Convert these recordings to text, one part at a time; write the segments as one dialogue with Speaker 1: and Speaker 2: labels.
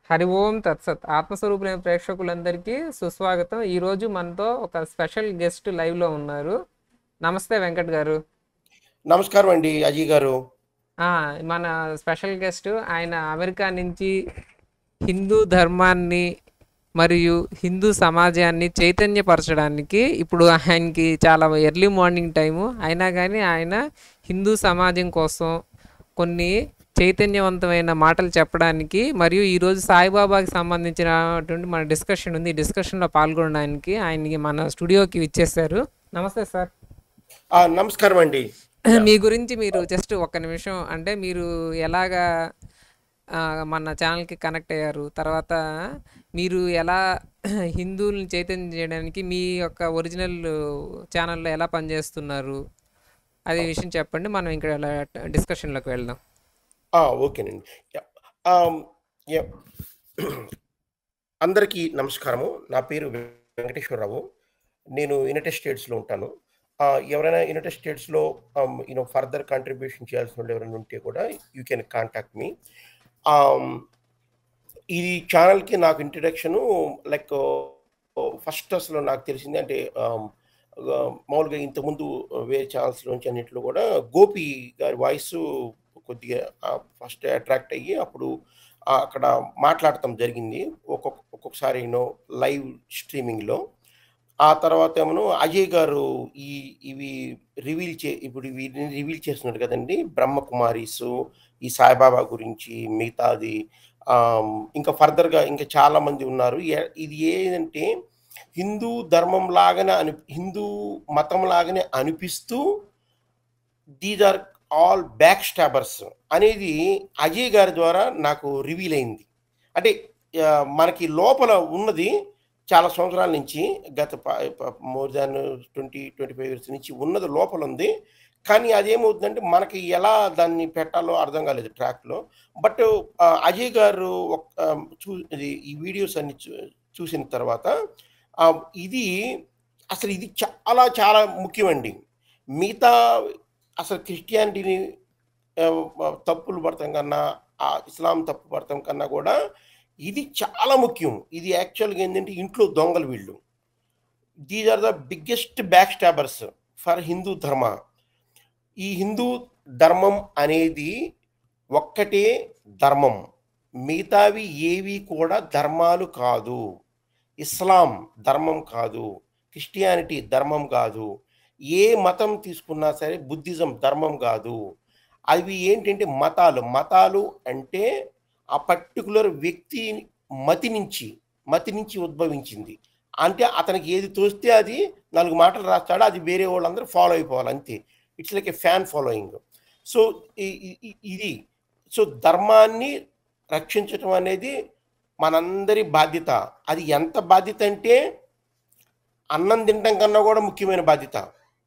Speaker 1: హరి ఓం తత్సత్ ఆత్మస్వరూపులైన ప్రేక్షకులందరికీ సుస్వాగతం. ఈరోజు మనతో ఒక స్పెషల్ గెస్ట్ లైవ్లో ఉన్నారు. నమస్తే వెంకట్ గారు.
Speaker 2: నమస్కారం అండి అజయ్ గారు.
Speaker 1: ఆ, మన స్పెషల్ గెస్ట్ ఆయన అమెరికా నుంచి హిందూ ధర్మాన్ని మరియు హిందూ సమాజాన్ని చైతన్యపరచడానికి ఇప్పుడు ఆయనకి చాలా ఎర్లీ మార్నింగ్ టైము అయినా కానీ ఆయన హిందూ సమాజం కోసం కొన్ని చైతన్యవంతమైన మాటలు చెప్పడానికి మరియు ఈరోజు సాయిబాబాకి సంబంధించినటువంటి మన డిస్కషన్ ఉంది. ఈ డిస్కషన్లో పాల్గొనడానికి ఆయనకి మన స్టూడియోకి ఇచ్చేసారు. నమస్తే సార్.
Speaker 2: నమస్కారం అండి.
Speaker 1: మీ గురించి మీరు జస్ట్ ఒక్క నిమిషం, అంటే మీరు ఎలాగా మన ఛానల్కి కనెక్ట్ అయ్యారు, తర్వాత మీరు ఎలా హిందువుల్ని చైతన్యం చేయడానికి మీ యొక్క ఒరిజినల్ ఛానల్లో ఎలా పనిచేస్తున్నారు అదే విషయం చెప్పండి. మనం ఇక్కడ డిస్కషన్లోకి వెళ్దాం.
Speaker 2: ఓకేనండి. యా. అందరికీ నమస్కారము. నా పేరు వెంకటేశ్వరరావు. నేను యునైటెడ్ స్టేట్స్లో ఉంటాను. ఎవరైనా యునైటెడ్ స్టేట్స్లో ఫర్దర్ కాంట్రిబ్యూషన్ చేయాల్సిన వాళ్ళు ఎవరైనా ఉంటే కూడా యూ కెన్ కాంటాక్ట్ మీ. ఈ ఛానల్కి నాకు ఇంట్రడక్షను లైక్ ఫస్ట్ అసలు నాకు తెలిసింది అంటే మామూలుగా ఇంతకుముందు వేరే ఛానల్స్లోంచి అన్నింటిలో కూడా గోపి గారి వాయిస్ కొద్దిగా ఫస్ట్ అట్రాక్ట్ అయ్యి అప్పుడు అక్కడ మాట్లాడటం జరిగింది ఒక్కొక్కసారి లైవ్ స్ట్రీమింగ్లో. ఆ తర్వాత ఏమో అజయ్ గారు ఇవి ఇప్పుడు వీటిని రివీల్ చేస్తున్నారు కదండి, బ్రహ్మకుమారీస్, ఈ సాయిబాబా గురించి, మిగతాది ఇంకా ఫర్దర్గా ఇంకా చాలామంది ఉన్నారు. ఇది ఏంటంటే హిందూ ధర్మం లాగానే హిందూ మతం లాగానే అనిపిస్తూ these are all back stabbers అనేది అజయ్ గారి ద్వారా నాకు రివీల్ అయింది. అంటే మనకి లోపల ఉన్నది చాలా సంవత్సరాల నుంచి, గత మోర్ దాన్ 20-25 ఇయర్స్ నుంచి ఉన్నది లోపల ఉంది. కానీ అదేమవుతుందంటే మనకి ఎలా దాన్ని పెట్టాలో అర్థం కాలేదు ట్రాక్లో. బట్ అజయ్ గారు ఈ వీడియోస్ అన్ని చూసిన తర్వాత ఇది చాలా చాలా ముఖ్యమండి. మిగతా అసలు క్రిస్టియానిటీని తప్పులు పడతాం కన్నా, ఇస్లాం తప్పు పడతాం కన్నా కూడా ఇది చాలా ముఖ్యం. ఇది యాక్చువల్గా ఏంటంటే ఇంట్లో దొంగలు వీళ్ళు. These are the biggest back stabbers for Hindu dharma. ఈ హిందూ ధర్మం అనేది ఒక్కటే ధర్మం, మిగతావి ఏవి కూడా ధర్మాలు కాదు. ఇస్లాం ధర్మం కాదు, క్రిస్టియానిటీ ధర్మం కాదు, ఏ మతం తీసుకున్నా సరే బుద్ధిజం ధర్మం కాదు. అవి ఏంటంటే మతాలు అంటే ఆ పర్టికులర్ వ్యక్తి మతి నుంచి ఉద్భవించింది. అంటే అతనికి ఏది తోస్తే అది 4 మాటలు రాస్తాడో అది వేరే వాళ్ళందరూ ఫాలో అయిపోవాలి, అంతే. It's like a fan following. So ఇది ధర్మాన్ని రక్షించటం అనేది మనందరి బాధ్యత. అది ఎంత బాధ్యత అంటే అన్నం తినడం కన్నా కూడా ముఖ్యమైన బాధ్యత.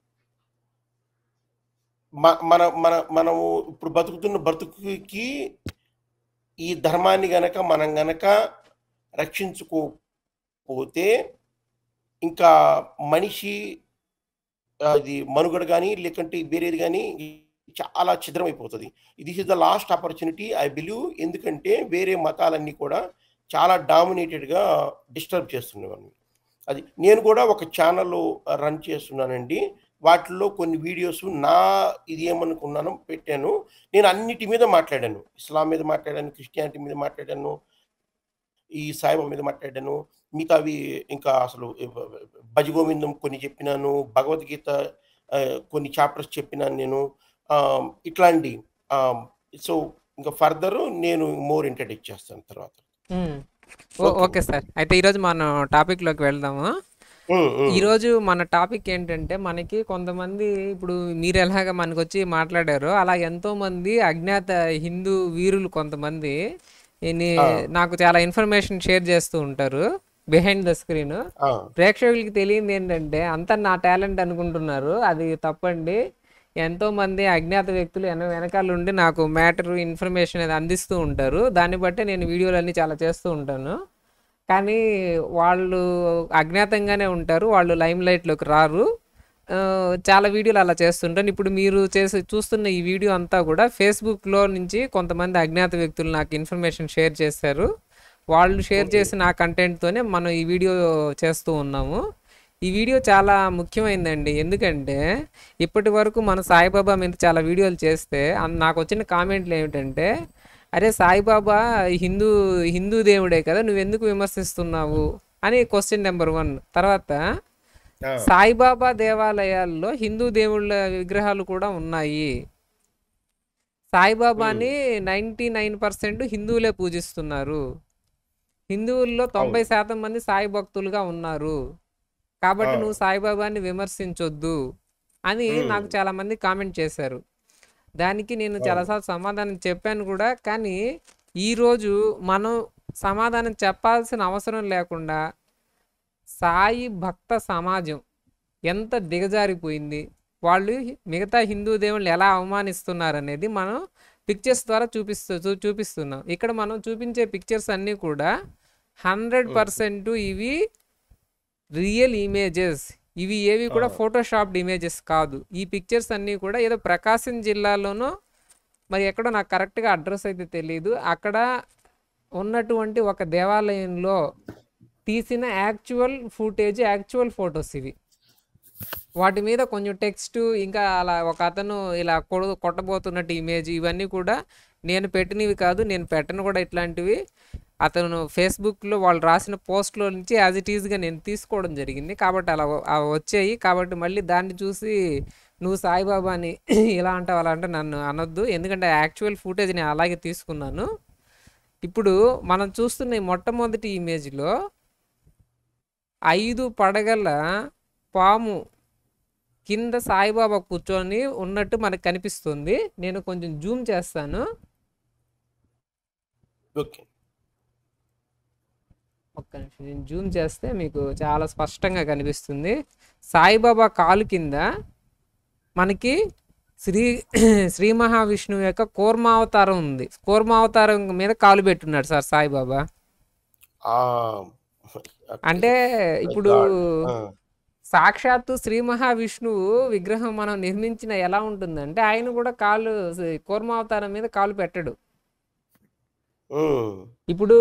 Speaker 2: మనము ఇప్పుడు బతుకుతున్న బ్రతుకుకి ఈ ధర్మాన్ని మనం గనక రక్షించుకోకపోతే ఇంకా మనిషి అది మనుగడ కానీ లేకంటే వేరేది కానీ చాలా ఛిద్రమైపోతుంది. This is the last opportunity I believe. ఎందుకంటే వేరే మతాలన్నీ కూడా చాలా డామినేటెడ్గా డిస్టర్బ్ చేస్తున్నాయి. అది నేను కూడా ఒక ఛానల్ రన్ చేస్తున్నానండి. వాటిల్లో కొన్ని వీడియోస్ ఇది ఏమనుకున్నాను పెట్టాను. నేను అన్నిటి మీద మాట్లాడాను. ఇస్లాం మీద మాట్లాడాను, క్రిస్టియానిటీ మీద మాట్లాడాను, ఈ సాయిబాబా మీద మాట్లాడాను. మిగతావి ఇంకా అసలు భజగోవిందం కొన్ని చెప్పినాను, భగవద్గీత కొన్ని చాప్టర్స్ చెప్పినాను నేను. ఇట్లాంటి సో ఇంకా ఫర్దర్ నేను మోర్ ఇంట్రడ్యూస్ చేస్తాను తర్వాత.
Speaker 1: ఓకే సార్, అయితే ఈరోజు మనం టాపిక్లోకి వెళ్దాము. ఈరోజు మన టాపిక్ ఏంటంటే, మనకి కొంతమంది ఇప్పుడు మీరు ఎలాగ మనకు వచ్చి మాట్లాడారో అలా ఎంతోమంది అజ్ఞాత హిందూ వీరులు కొంతమంది నాకు చాలా ఇన్ఫర్మేషన్ షేర్ చేస్తూ ఉంటారు బిహైండ్ ద స్క్రీన్. ప్రేక్షకులకి తెలియంది ఏంటంటే అంతా నా టాలెంట్ అనుకుంటున్నారు. అది తప్పండి. ఎంతోమంది అజ్ఞాత వ్యక్తులు వెనకాల ఉండి నాకు మ్యాటర్ ఇన్ఫర్మేషన్ అనేది అందిస్తూ ఉంటారు. దాన్ని బట్టి నేను వీడియోలన్నీ చాలా చేస్తూ ఉంటాను. కానీ వాళ్ళు అజ్ఞాతంగానే ఉంటారు, వాళ్ళు లైమ్ లైట్లోకి రారు. చాలా వీడియోలు అలా చేస్తుంటాను. ఇప్పుడు మీరు చూస్తున్న ఈ వీడియో అంతా కూడా ఫేస్బుక్లో నుంచి కొంతమంది అజ్ఞాత వ్యక్తులు నాకు ఇన్ఫర్మేషన్ షేర్ చేశారు. వాళ్ళు షేర్
Speaker 2: ఓకే.
Speaker 1: చేసిన ఆ కంటెంట్తోనే మనం ఈ వీడియో చేస్తూ ఉన్నాము. ఈ వీడియో చాలా ముఖ్యమైందండి. ఎందుకంటే ఇప్పటి వరకు మన సాయిబాబా మీద చాలా వీడియోలు చేస్తే నాకు వచ్చిన కామెంట్లు ఏమిటంటే, అరే సాయిబాబా హిందూ హిందూ దేవుడే కదా, నువ్వెందుకు విమర్శిస్తున్నావు అని క్వశ్చన్ నెంబర్ 1. తర్వాత
Speaker 2: ఆ!
Speaker 1: సాయిబాబా దేవాలయాల్లో హిందూ దేవుళ్ళ విగ్రహాలు కూడా ఉన్నాయి.
Speaker 2: హ్మ్.
Speaker 1: సాయిబాబాని 99% హిందువులే పూజిస్తున్నారు. హిందువుల్లో
Speaker 2: అవును.
Speaker 1: 90% మంది సాయి భక్తులుగా ఉన్నారు.
Speaker 2: ఆ!
Speaker 1: కాబట్టి నువ్వు సాయిబాబాని విమర్శించొద్దు అని
Speaker 2: హ్మ్.
Speaker 1: నాకు చాలామంది కామెంట్ చేశారు. దానికి నేను
Speaker 2: అవును.
Speaker 1: చాలాసార్లు సమాధానం చెప్పాను కూడా. కానీ ఈరోజు మనం సమాధానం చెప్పాల్సిన అవసరం లేకుండా సాయి భక్త సమాజం ఎంత దిగజారిపోయింది, వాళ్ళు మిగతా హిందూ దేవుళ్ళు ఎలా అవమానిస్తున్నారనేది మనం పిక్చర్స్ ద్వారా చూపిస్తున్నాం. ఇక్కడ మనం చూపించే పిక్చర్స్ అన్నీ కూడా
Speaker 2: హ్మ్.
Speaker 1: 100% ఇవి రియల్ ఇమేజెస్. ఇవి ఏవి
Speaker 2: ఆ!
Speaker 1: కూడా ఫోటోషాప్డ్ ఇమేజెస్ కాదు. ఈ పిక్చర్స్ అన్నీ కూడా ఏదో ప్రకాశం జిల్లాలోనో మరి ఎక్కడో నాకు కరెక్ట్గా అడ్రస్ అయితే తెలియదు, అక్కడ ఉన్నటువంటి ఒక దేవాలయంలో తీసిన యాక్చువల్ ఫుటేజ్, యాక్చువల్ ఫొటోస్ ఇవి. వాటి మీద కొంచెం టెక్స్ట్, ఇంకా అలా ఒక అతను ఇలా కొట్టబోతున్నట్టు ఇమేజ్, ఇవన్నీ కూడా నేను పెట్టినవి కాదు, నేను పెట్టను కూడా ఇట్లాంటివి. అతను ఫేస్బుక్లో వాళ్ళు రాసిన పోస్ట్లో నుంచి యాజ్ ఇట్ ఈజ్గా నేను తీసుకోవడం జరిగింది. కాబట్టి అలా వచ్చాయి. కాబట్టి మళ్ళీ దాన్ని చూసి నువ్వు సాయిబాబాని ఇలా అంటావు అలా అంటే నన్ను అనొద్దు. ఎందుకంటే యాక్చువల్ ఫుటేజ్ నేను అలాగే తీసుకున్నాను. ఇప్పుడు మనం చూస్తున్న ఈ మొట్టమొదటి ఇమేజ్లో 5 పడగల పాము కింద సాయిబాబా కూర్చొని ఉన్నట్టు మనకు కనిపిస్తుంది. నేను కొంచెం జూమ్ చేస్తాను.
Speaker 2: ఓకే.
Speaker 1: ఒక్క నిమిషం, నేను జూమ్ చేస్తే మీకు చాలా స్పష్టంగా కనిపిస్తుంది. సాయిబాబా కాలు కింద మనకి శ్రీ శ్రీ మహావిష్ణువు యొక్క కూర్మావతారం ఉంది. కూర్మావతారం మీద కాలు పెట్టున్నాడు సార్ సాయిబాబా.
Speaker 2: ఆ! ఓకే.
Speaker 1: అంటే
Speaker 2: మై
Speaker 1: ఇప్పుడు
Speaker 2: గాడ్! ఆ!
Speaker 1: సాక్షాత్తు శ్రీ మహావిష్ణువు విగ్రహం మనం నిర్మించిన ఎలా ఉంటుందంటే, ఆయన కూడా కాలు కూర్మావతారం మీద కాలు పెట్టడు.
Speaker 2: హ్మ్.
Speaker 1: ఇప్పుడు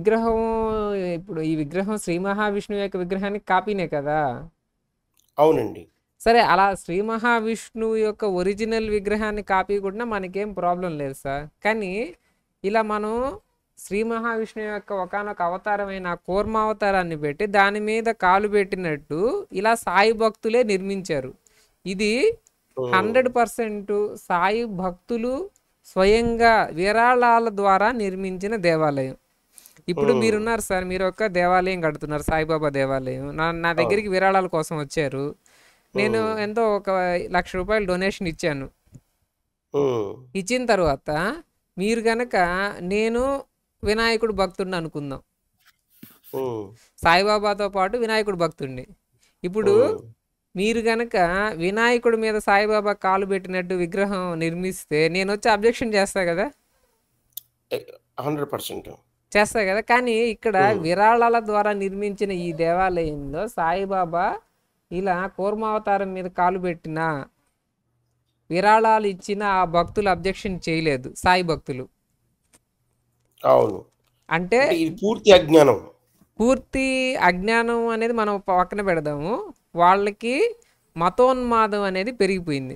Speaker 1: ఈ విగ్రహం శ్రీ మహావిష్ణువు యొక్క విగ్రహానికి కాపీనే కదా.
Speaker 2: అవునండి.
Speaker 1: సరే, అలా శ్రీ మహావిష్ణువు యొక్క ఒరిజినల్ విగ్రహాన్ని కాపీ కూడా మనకేం ప్రాబ్లం లేదు సార్. కానీ ఇలా మనం శ్రీ మహావిష్ణువు యొక్క ఒకానొక అవతారమైన కూర్మావతారాన్ని పెట్టి దాని మీద కాలు పెట్టినట్టు ఇలా సాయి భక్తులే నిర్మించారు. ఇది
Speaker 2: హ్మ్.
Speaker 1: 100% సాయి భక్తులు స్వయంగా విరాళాల ద్వారా నిర్మించిన దేవాలయం. ఇప్పుడు
Speaker 2: హ్మ్.
Speaker 1: మీరున్నారు సార్, మీరు ఒక దేవాలయం కడుతున్నారు, సాయిబాబా దేవాలయం. నా
Speaker 2: అవును.
Speaker 1: దగ్గరికి విరాళాల కోసం వచ్చారు. నేను
Speaker 2: హ్మ్.
Speaker 1: ఎంతో ఒక ₹1,00,000 డొనేషన్ ఇచ్చాను.
Speaker 2: హ్మ్.
Speaker 1: ఇచ్చిన తర్వాత మీరు గనక, నేను వినాయకుడు భక్తుడిని అనుకుందాం.
Speaker 2: హ్మ్.
Speaker 1: సాయిబాబాతో పాటు వినాయకుడు భక్తుడిని. ఇప్పుడు
Speaker 2: హ్మ్.
Speaker 1: మీరు గనక వినాయకుడి మీద సాయిబాబా కాలు పెట్టినట్టు విగ్రహం నిర్మిస్తే నేను వచ్చి అబ్జెక్షన్ చేస్తా కదా.
Speaker 2: ఎ 100%.
Speaker 1: చేస్తా కదా. కానీ ఇక్కడ
Speaker 2: హ్మ్.
Speaker 1: విరాళాల ద్వారా నిర్మించిన ఈ దేవాలయంలో సాయిబాబా ఇలా కూర్మావతారం మీద కాలు పెట్టిన, విరాళాలు ఇచ్చిన ఆ భక్తులు అబ్జెక్షన్ చేయలేదు, సాయి భక్తులు.
Speaker 2: అవును.
Speaker 1: అంటే
Speaker 2: అంటే ఇది పూర్తి అజ్ఞానం.
Speaker 1: పూర్తి అజ్ఞానం అనేది మనం పక్కన పెడదాము. వాళ్ళకి మతోన్మాదం అనేది పెరిగిపోయింది.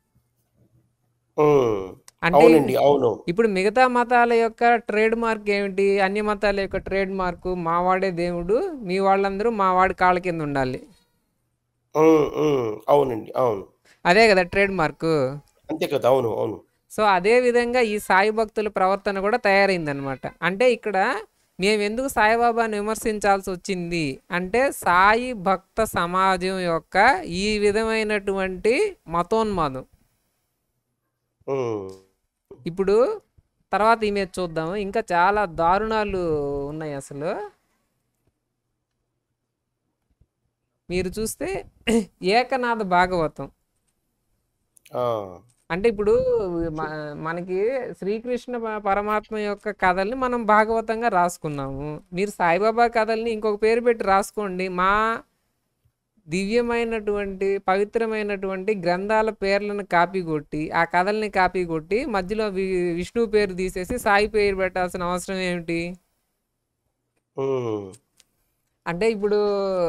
Speaker 2: హ్మ్.
Speaker 1: అంటే
Speaker 2: అవునండి. అవును.
Speaker 1: ఇప్పుడు మిగతా మతాల యొక్క ట్రేడ్ మార్క్ ఏమిటి? అన్ని మతాల యొక్క ట్రేడ్ మార్కు మావాడే దేవుడు, మీ వాళ్ళందరూ మావాడి కాళ్ళ కింద ఉండాలి.
Speaker 2: హ్మ్. హ్మ్. అవునండి. అవును.
Speaker 1: అదే కదా ట్రేడ్ మార్కు.
Speaker 2: అంతే కదా! అవును. అవును.
Speaker 1: సో అదే విధంగా ఈ సాయి భక్తుల ప్రవర్తన కూడా తయారైందనమాట. అంటే ఇక్కడ మేమెందుకు సాయిబాబాని విమర్శించాల్సి వచ్చింది అంటే, సాయి భక్త సమాజం యొక్క ఈ విధమైనటువంటి మతోన్మాదం.
Speaker 2: హ్మ్.
Speaker 1: ఇప్పుడు తర్వాత ఇమేజ్ చూద్దాము. ఇంకా చాలా దారుణాలు ఉన్నాయి అసలు. మీరు చూస్తే ఏకనాథ భాగవతం.
Speaker 2: ఆ!
Speaker 1: అంటే ఇప్పుడు మ- మనకి శ్రీకృష్ణ పరమాత్మ యొక్క కథల్ని మనం భాగవతంగా రాసుకున్నాము. మీరు సాయిబాబా కథల్ని ఇంకొక పేరు పెట్టి రాసుకోండి. మా దివ్యమైనటువంటి పవిత్రమైనటువంటి గ్రంథాల పేర్లను కాపీ కొట్టి, ఆ కథల్ని కాపీ కొట్టి మధ్యలో విష్ణువు పేరు తీసేసి సాయి పేరు పెట్టాల్సిన అవసరం ఏమిటి?
Speaker 2: హ్మ్.
Speaker 1: అంటే ఇప్పుడు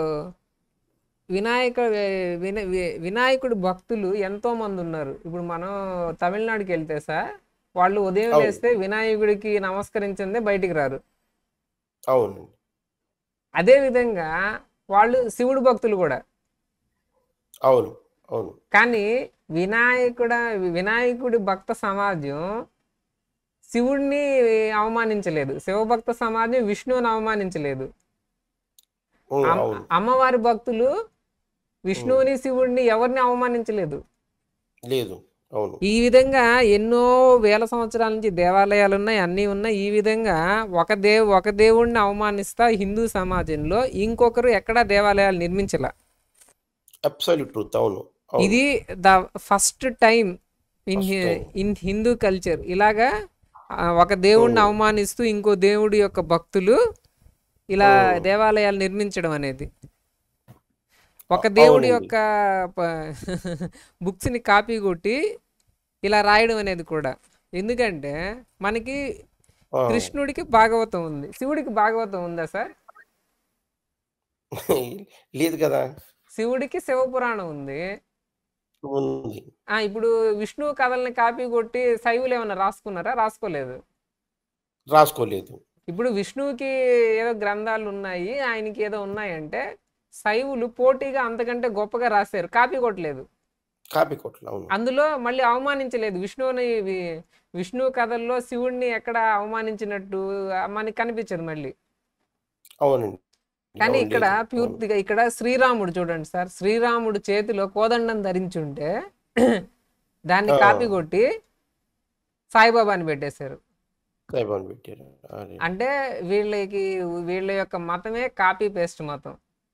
Speaker 1: వినాయక వినాయకుడి భక్తులు ఎంతో మంది ఉన్నారు. ఇప్పుడు మనం తమిళనాడుకి వెళ్తే సార్, వాళ్ళు ఉదయం
Speaker 2: అవును.
Speaker 1: లేస్తే వినాయకుడికి నమస్కరించిందే బయటికి రారు.
Speaker 2: అవునండి.
Speaker 1: అదే విధంగా వాళ్ళు శివుడు భక్తులు కూడా.
Speaker 2: అవును. అవును.
Speaker 1: కానీ వినాయకుడ వినాయకుడి భక్త సమాజం శివుడిని అవమానించలేదు, శివభక్త సమాజం విష్ణువుని అవమానించలేదు.
Speaker 2: హ్మ్. అవును.
Speaker 1: అమ్మవారి భక్తులు
Speaker 2: హ్మ్.
Speaker 1: విష్ణువుని శివుడిని ఎవరిని అవమానించలేదు.
Speaker 2: లేదు. అవును.
Speaker 1: ఈ విధంగా ఎన్నో వేల సంవత్సరాల నుంచి దేవాలయాలు ఉన్నాయి, అన్నీ ఉన్నాయి. ఈ విధంగా ఒక దేవుణ్ణి అవమానిస్తా హిందూ సమాజంలో ఇంకొకరు ఎక్కడా దేవాలయాలు నిర్మించల.
Speaker 2: Absolute truth. అవును. అవును.
Speaker 1: ఇది the first time in
Speaker 2: first time.
Speaker 1: In Hindu culture ఇలాగా ఒక దేవుణ్ణి
Speaker 2: హ్మ్.
Speaker 1: అవమానిస్తూ ఇంకో దేవుడి యొక్క భక్తులు ఇలా
Speaker 2: హ్మ్.
Speaker 1: దేవాలయాలు నిర్మించడం అనేది, ఒక దేవుడి
Speaker 2: అవునండి.
Speaker 1: యొక్క బుక్స్ని కాపీ కొట్టి ఇలా రాయడం అనేది కూడా. ఎందుకంటే మనకి
Speaker 2: ఆ!
Speaker 1: కృష్ణుడికి భాగవతం ఉంది, శివుడికి భాగవతం ఉందా సార్?
Speaker 2: లేదు కదా!
Speaker 1: శివుడికి శివపురాణం ఉంది.
Speaker 2: ఉంది.
Speaker 1: ఇప్పుడు విష్ణువు కథల్ని కాపీ కొట్టి శైవులు ఏమన్నా రాసుకున్నారా? రాసుకోలేదు.
Speaker 2: రాసుకోలేదు.
Speaker 1: ఇప్పుడు విష్ణువుకి ఏదో గ్రంథాలు ఉన్నాయి, ఆయనకి ఏదో ఉన్నాయంటే శైవులు పోటీగా అంతకంటే గొప్పగా రాశారు, కాపీ కొట్టలేదు.
Speaker 2: కాపీ కొట్టలు. అవును.
Speaker 1: అందులో మళ్ళీ అవమానించలేదు విష్ణువుని. విష్ణు కథల్లో శివుణ్ణి ఎక్కడ అవమానించినట్టు మనకి కనిపించదు మళ్ళీ.
Speaker 2: అవునండి.
Speaker 1: కానీ
Speaker 2: అవును.
Speaker 1: ఇక్కడ
Speaker 2: లేదు. అవును.
Speaker 1: పూర్తిగా ఇక్కడ శ్రీరాముడు చూడండి సార్, శ్రీరాముడు చేతిలో కోదండం ధరించుంటే దాన్ని
Speaker 2: ఆ!
Speaker 1: కాపీ కొట్టి సాయిబాబాని పెట్టేశారు.
Speaker 2: సాయిబాబాని పెట్టారు. అరెరే!
Speaker 1: అంటే వీళ్ళకి వీళ్ళ యొక్క మతమే కాపీ పేస్ట్ మతం.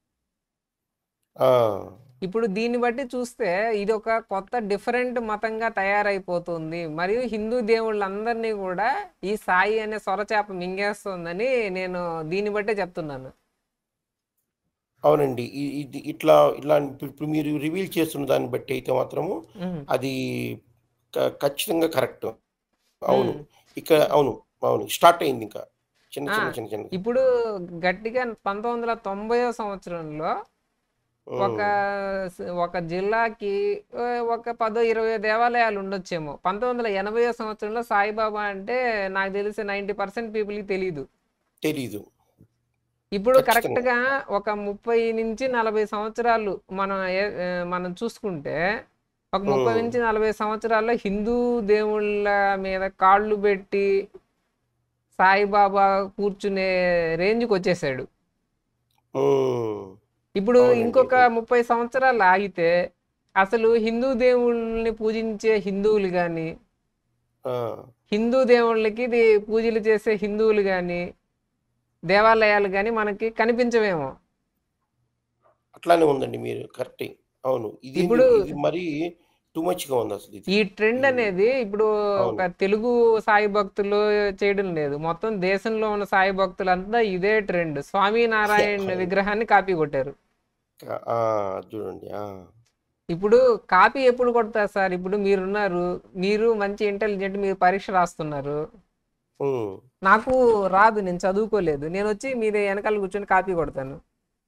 Speaker 2: ఆ!
Speaker 1: ఇప్పుడు దీన్ని బట్టి చూస్తే ఇది ఒక కొత్త డిఫరెంట్ మతంగా తయారైపోతుంది, మరియు హిందూ దేవుళ్ళందరినీ కూడా ఈ సాయి అనే సొరచేప మింగేస్తుందని నేను దీన్ని బట్టే చెప్తున్నాను.
Speaker 2: అవునండి. ఇది ఇట్లా ఇప్పుడు మీరు రివీల్ చేస్తున్న దాన్ని బట్టి అయితే మాత్రము
Speaker 1: ఉమ్,
Speaker 2: అది ఖచ్చితంగా కరెక్ట్. అవును.
Speaker 1: ఉమ్.
Speaker 2: ఇక అవును. అవును. స్టార్ట్ అయిందింక. చిన్న,
Speaker 1: ఆ,
Speaker 2: చిన్న, చిన్న, చిన్నగా.
Speaker 1: ఇప్పుడు గట్టిగా 1990 సంవత్సరంలో ఒక
Speaker 2: హ్మ్.
Speaker 1: ఒక జిల్లాకి ఒక 10-20 దేవాలయాలు ఉండొచ్చేమో. 1980 సంవత్సరంలో సాయిబాబా అంటే నాకు తెలిసి 90% పీపుల్కి తెలియదు.
Speaker 2: తెలీదు.
Speaker 1: ఇప్పుడు
Speaker 2: ఖచ్చితంగా.
Speaker 1: కరెక్ట్‌గా ఒక 30-40 సంవత్సరాలు మనం చూసుకుంటే, ఒక
Speaker 2: హ్మ్.
Speaker 1: 30-40 సంవత్సరాల్లో హిందూ దేవుళ్ళ మీద కాళ్ళు బెట్టి సాయిబాబా కూర్చునే రేంజ్‌కొచ్చేసాడు.
Speaker 2: హ్మ్.
Speaker 1: ఇప్పుడు
Speaker 2: అవునండి.
Speaker 1: ఇంకొక 30 సంవత్సరాలు ఆగితే అసలు హిందూ దేవుళ్ళని పూజించే హిందువులు గాని,
Speaker 2: ఆ!
Speaker 1: హిందూ దేవుళ్ళకి పూజలు చేసే హిందువులు గాని, దేవాలయాలు గాని మనకి కనిపించవేమో.
Speaker 2: అట్లానే ఉందండి. మీరు కరెక్టే. అవును. ఇదేంది
Speaker 1: ఇప్పుడు
Speaker 2: ఇది మరీ టూ మచ్‌గా ఉందసలిది.
Speaker 1: ఈ ట్రెండ్
Speaker 2: ఈ
Speaker 1: అనేది ఇప్పుడు
Speaker 2: అవును.
Speaker 1: ఒక తెలుగు సాయి భక్తులు చేయడం లేదు, మొత్తం దేశంలో ఉన్న సాయి భక్తులంతా ఇదే ట్రెండ్. స్వామినారాయణ
Speaker 2: అవును.
Speaker 1: విగ్రహాన్ని కాపీ కొట్టారు.
Speaker 2: ఆ! చూడండి. ఆ!
Speaker 1: ఇప్పుడు కాపీ ఎప్పుడు కొడతారు సార్? ఇప్పుడు మీరున్నారు, మీరు మంచి ఇంటెలిజెంట్, మీరు పరీక్ష రాస్తున్నారు.
Speaker 2: హ్మ్.
Speaker 1: నాకు రాదు, నేను చదువుకోలేదు, నేను వచ్చి మీదే వెనకాల కూర్చొని కాపీ కొడతాను.